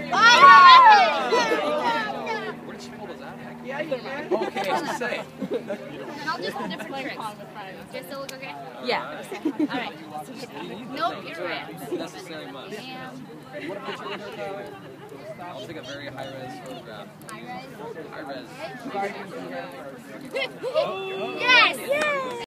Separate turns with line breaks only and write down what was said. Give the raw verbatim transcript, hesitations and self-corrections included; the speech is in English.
Where did she pull those out? Yeah, you can. Okay, I was gonna say.
I'll just put different tricks. Does it look okay?
Yeah.
Alright. Nope, you're right.
Not necessarily much. What a picture of her? I'll take a very high-res photograph.
High res?
High-res.
Yes! Yes!